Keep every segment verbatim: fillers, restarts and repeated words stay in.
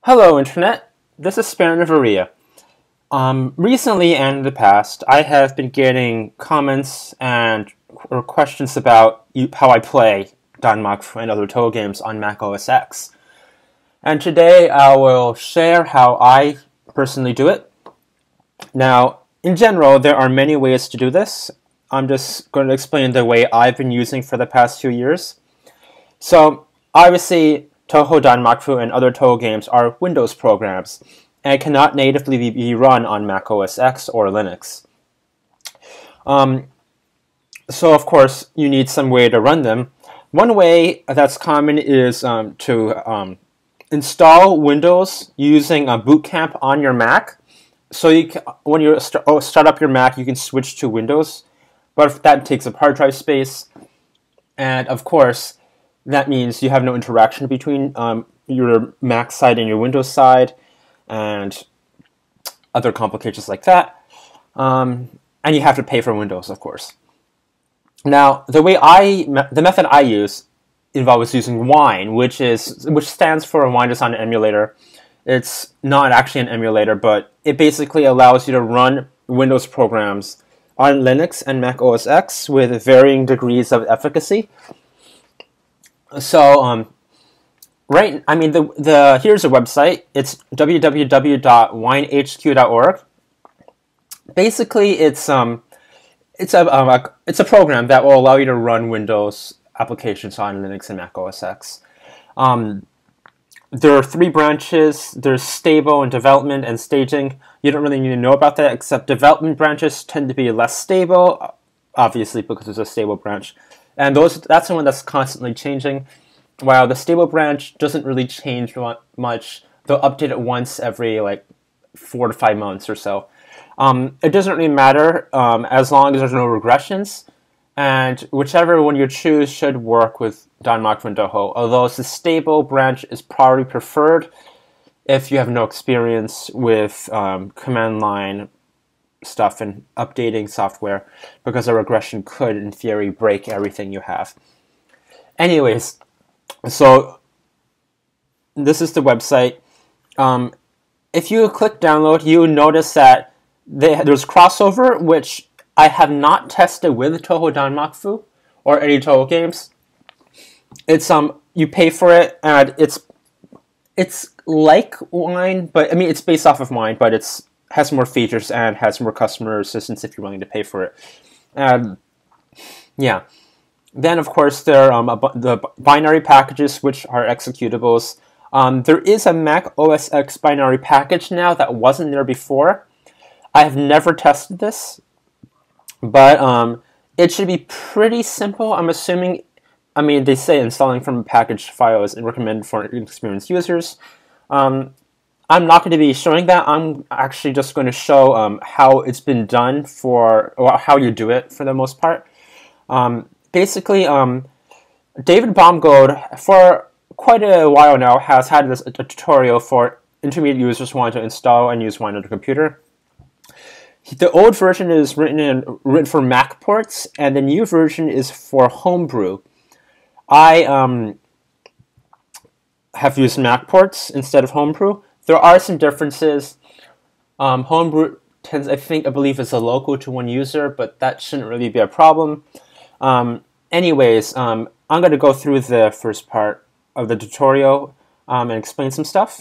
Hello Internet, this is Spanivaria. Um, recently and in the past, I have been getting comments and or questions about how I play Danmakufu and other Touhou games on Mac O S X. And today I will share how I personally do it. Now, in general, there are many ways to do this. I'm just going to explain the way I've been using for the past few years. So, obviously, Touhou Danmakufu and other Touhou games are Windows programs and cannot natively be run on Mac O S X or Linux. Um, so of course you need some way to run them. One way that's common is um, to um, install Windows using a boot camp on your Mac. So you can, when you st oh, start up your Mac, you can switch to Windows, but that takes up hard drive space, and of course that means you have no interaction between um, your Mac side and your Windows side, and other complications like that. Um, and you have to pay for Windows, of course. Now, the way I, the method I use involves using Wine, which is which stands for Wine Design Emulator. It's not actually an emulator, but it basically allows you to run Windows programs on Linux and Mac O S X with varying degrees of efficacy. So, um, right, I mean, the, the here's a website. It's w w w dot wine h q dot org. Basically, it's um, it's a, um, a it's a program that will allow you to run Windows applications on Linux and Mac O S X. Um, there are three branches. There's stable and development and staging. You don't really need to know about that, except development branches tend to be less stable, obviously because it's a stable branch. And those that's the one that's constantly changing, while the stable branch doesn't really change much. They'll update it once every like four to five months or so. Um, it doesn't really matter um, as long as there's no regressions, and whichever one you choose should work with Danmakufu and Touhou, although the stable branch is probably preferred if you have no experience with um, command line stuff and updating software, because a regression could, in theory, break everything you have. Anyways, so this is the website. Um, if you click download, you notice that they, there's crossover, which I have not tested with Touhou Danmakufu or any Touhou games. It's um you pay for it, and it's it's like Wine, but I mean it's based off of Wine, but it's has more features and has more customer assistance if you're willing to pay for it. Um, yeah. Then, of course, there are um, the binary packages, which are executables. Um, there is a Mac O S X binary package now that wasn't there before. I have never tested this, but um, it should be pretty simple. I'm assuming, I mean, they say installing from a package file is recommended for inexperienced users. Um, I'm not going to be showing that. I'm actually just going to show um, how it's been done for, or how you do it for the most part. Um, basically, um, David Baumgold, for quite a while now, has had this a, a tutorial for intermediate users who want to install and use Wine on their computer. The old version is written in written for Mac ports, and the new version is for Homebrew. I um, have used Mac ports instead of Homebrew. There are some differences. Um, Homebrew tends, I think, I believe, is a local to one user, but that shouldn't really be a problem. Um, anyways, um, I'm going to go through the first part of the tutorial um, and explain some stuff.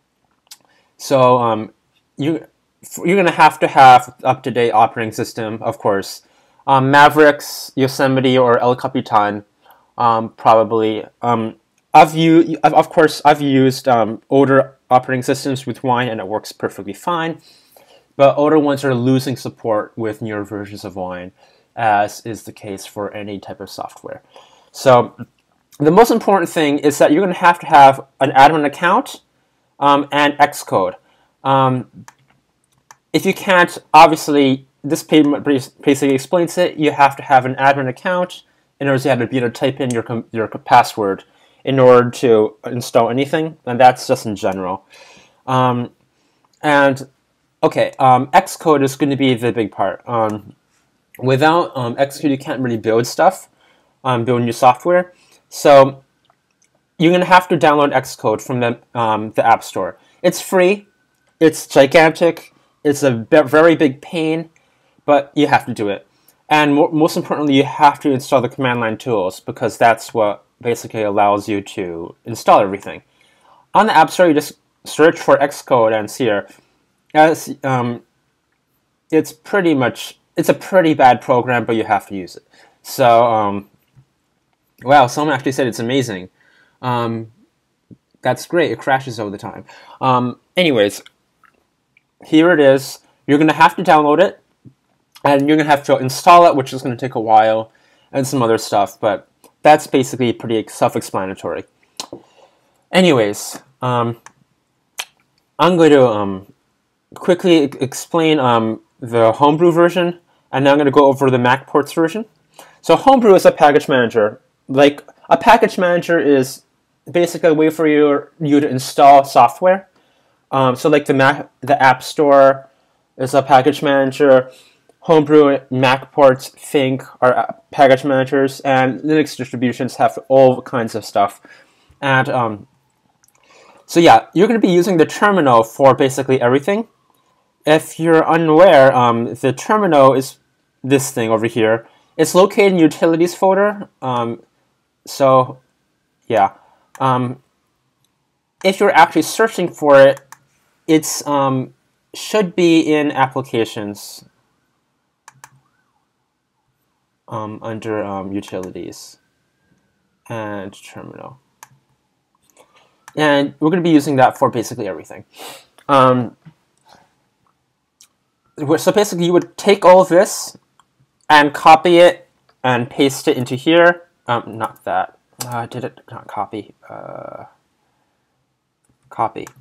So um, you, you're going to have to have up-to-date operating system, of course. Um, Mavericks, Yosemite, or El Capitan, um, probably. Um, I've used, of course, I've used um, older operating systems with Wine, and it works perfectly fine. But older ones are losing support with newer versions of Wine, as is the case for any type of software. So the most important thing is that you're going to have to have an admin account um, and Xcode. Um, if you can't, obviously, this page basically explains it. You have to have an admin account in order to have to be able to type in your your password in order to install anything, and that's just in general. Um, and, okay, um, Xcode is going to be the big part. Um, without um, Xcode, you can't really build stuff, um, build new software. So you're going to have to download Xcode from the, um, the App Store. It's free. It's gigantic. It's a very big pain, but you have to do it. And mo most importantly, you have to install the command line tools, because that's what basically allows you to install everything. On the App Store, you just search for Xcode, and see here, as, um, it's pretty much, it's a pretty bad program, but you have to use it. So, um, wow, someone actually said it's amazing. Um, that's great. It crashes all the time. Um, anyways, here it is. You're going to have to download it, and you're going to have to install it, which is going to take a while, and some other stuff, but that's basically pretty self-explanatory. Anyways, um, I'm going to um, quickly explain um, the Homebrew version, and now I'm going to go over the Mac ports version. So Homebrew is a package manager. Like, a package manager is basically a way for you, you to install software. Um, so like the Mac, the App Store is a package manager. Homebrew, Mac ports, Think are package managers, and Linux distributions have all kinds of stuff. And um, so yeah, you're going to be using the terminal for basically everything. If you're unaware, um, the terminal is this thing over here. It's located in Utilities folder. Um, so yeah, um, if you're actually searching for it, it's um, should be in Applications um, under um, Utilities and Terminal. And we're going to be using that for basically everything. Um, so basically, you would take all of this and copy it and paste it into here. Um, not that. Uh, did it not copy? Uh, copy.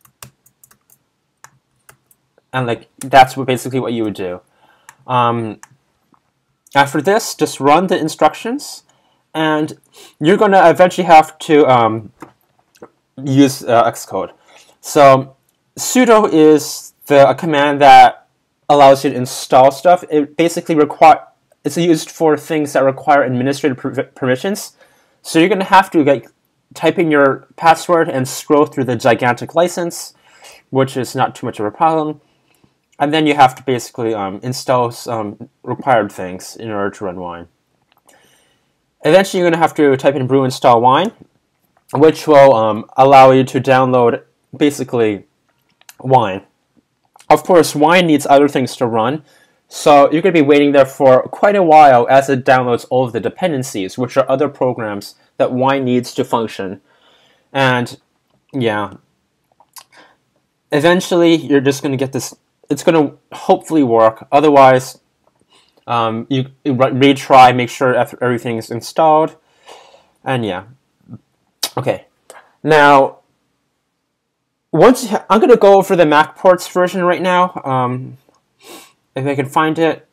And like that's what basically what you would do. Um, after this, just run the instructions, and you're going to eventually have to um, use uh, Xcode. So sudo is the a command that allows you to install stuff. It basically require it's used for things that require administrative per permissions. So you're going to have to like type in your password and scroll through the gigantic license, which is not too much of a problem. And then you have to basically um, install some required things in order to run wine. Eventually, you're going to have to type in brew install wine, which will um, allow you to download basically wine. Of course, wine needs other things to run, so you're going to be waiting there for quite a while as it downloads all of the dependencies, which are other programs that wine needs to function. And yeah, eventually you're just going to get this. It's going to hopefully work. Otherwise, um, you, you retry, make sure everything is installed, and yeah. Okay, now once you I'm going to go over the Mac ports version right now. Um, if I can find it,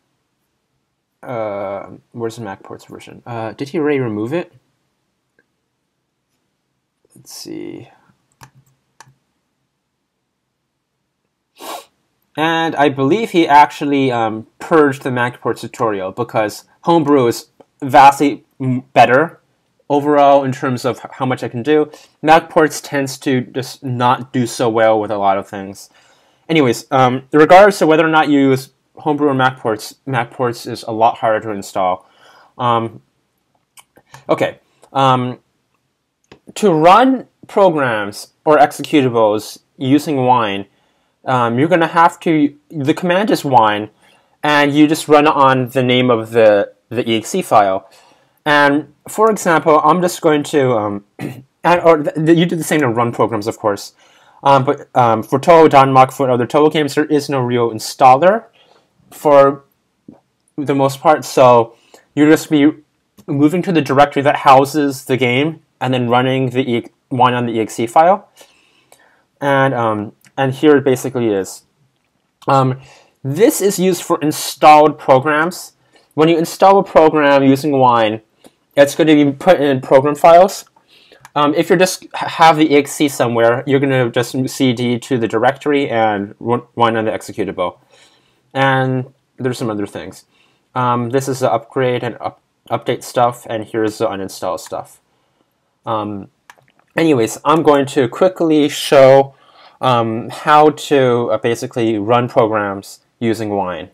uh, where's the Mac ports version? Uh, did he already remove it? Let's see. And I believe he actually um, purged the Mac ports tutorial, because Homebrew is vastly better overall in terms of how much I can do. Mac ports tends to just not do so well with a lot of things. Anyways, um, regardless of whether or not you use Homebrew or Mac ports, Mac ports is a lot harder to install. Um, okay, um, to run programs or executables using wine, um, you're going to have to, the command is wine, and you just run on the name of the, the E X E file. And for example, I'm just going to, um, and, or th you do the same to run programs, of course. Um, but um, for Touhou Danmakufu and other Touhou games, there is no real installer for the most part. So you just be moving to the directory that houses the game and then running the e one on the E X E file. And um, and here it basically is. Um, this is used for installed programs. When you install a program using wine, it's going to be put in program files. Um, if you just have the E X E somewhere, you're going to just C D to the directory and wine on the executable. And there's some other things. Um, this is the upgrade and up update stuff, and here's the uninstall stuff. Um, anyways, I'm going to quickly show um, how to uh, basically run programs using Wine.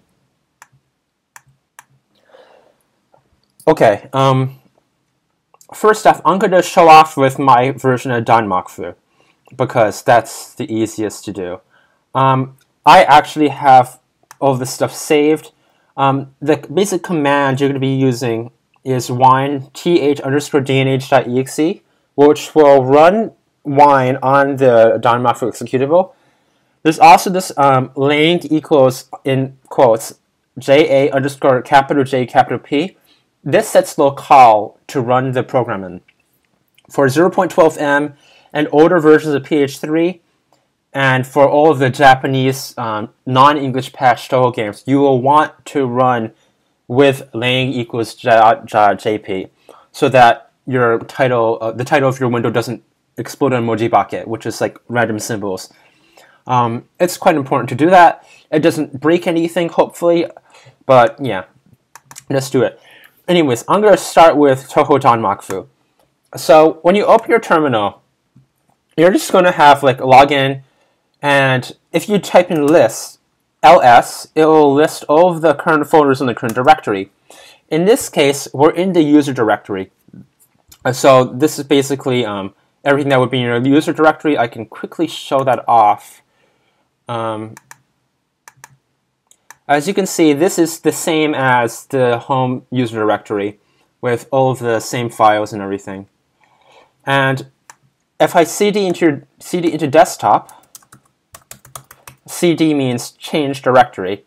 Okay, um, first off, I'm going to show off with my version of Danmakufu, because that's the easiest to do. Um, I actually have all this stuff saved. Um, the basic command you're going to be using is wine th underscore dnh.exe, which will run wine on the Danmakufu executable. There's also this um, lang equals, in quotes, ja underscore capital J capital P. This sets locale to run the program in. For zero point twelve M and older versions of P H three, and for all of the Japanese um, non-English patch Touhou games, you will want to run with lang equals jp, so that your title, uh, the title of your window doesn't explode on emoji bucket, which is like random symbols. Um, it's quite important to do that. It doesn't break anything, hopefully, but yeah, let's do it. Anyways, I'm going to start with Touhou Danmakufu. So when you open your terminal, you're just going to have like login, and if you type in list, ls, it will list all of the current folders in the current directory. In this case, we're in the user directory. So this is basically um, everything that would be in your user directory. I can quickly show that off. Um, as you can see, this is the same as the home user directory with all of the same files and everything. And if I cd into your, cd into desktop, cd means change directory.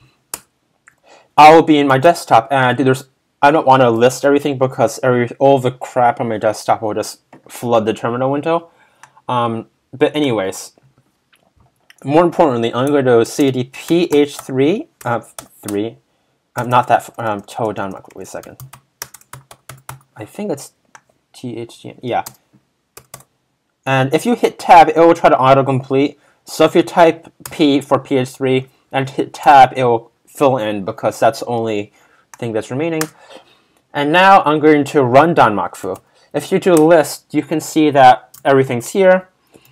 I will be in my desktop, and there's I don't want to list everything because every all the crap on my desktop will just flood the terminal window. Um, but anyways, more importantly, I'm going to cd p h three, uh, three, um, not that, um, Touhou Danmakufu, wait a second. I think it's T H G, yeah. And if you hit tab, it will try to autocomplete. So if you type P for P H three and hit tab, it will fill in because that's the only thing that's remaining. And now I'm going to run Danmakufu. If you do list, you can see that everything's here.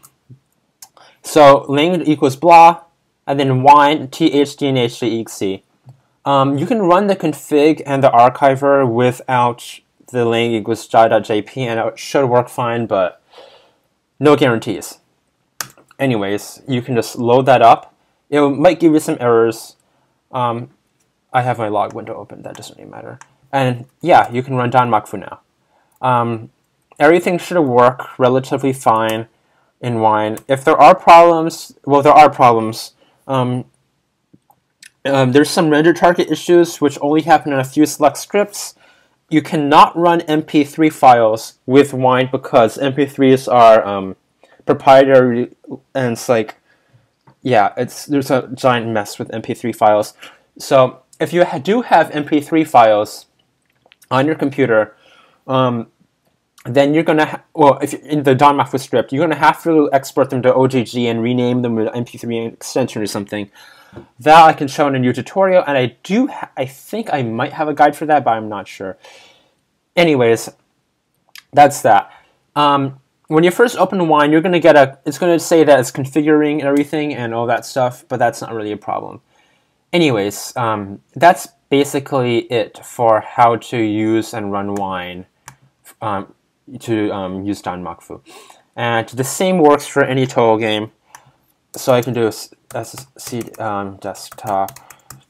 So lang equals blah, and then wine thdnh.exe. Um, you can run the config and the archiver without the lang equals j.jp, and it should work fine, but no guarantees. Anyways, you can just load that up. It might give you some errors. Um, I have my log window open, that doesn't really matter. And yeah, you can run Danmakufu now. Um, everything should work relatively fine in Wine. If there are problems, well, there are problems. Um, um, there's some render target issues which only happen in a few select scripts. You cannot run M P three files with Wine because M P threes are um, proprietary, and it's like, yeah, it's there's a giant mess with M P three files. So if you ha do have M P three files on your computer, um, then you're gonna well, if you're in the Danmakufu script, you're gonna have to export them to O G G and rename them with M P three extension or something. That I can show in a new tutorial, and I do. Ha I think I might have a guide for that, but I'm not sure. Anyways, that's that. Um, when you first open Wine, you're gonna get a. It's gonna say that it's configuring and everything and all that stuff, but that's not really a problem. Anyways, um, that's basically it for how to use and run Wine um, to um, use Danmakufu. And the same works for any Touhou game. So I can do a, a C, um, desktop,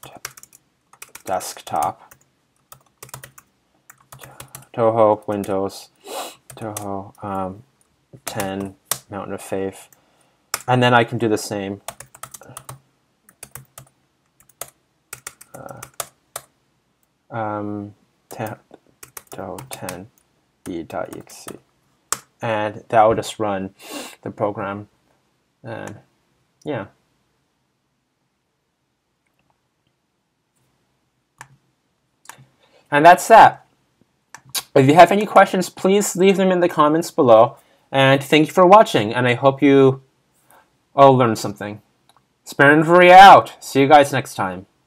desktop, Touhou Windows, Touhou um, ten, Mountain of Faith, and then I can do the same. Uh, um, Touhou ten e.exe, and that will just run the program, and yeah. And that's that. If you have any questions, please leave them in the comments below. And thank you for watching, and I hope you all learned something. Sparenvery out. See you guys next time.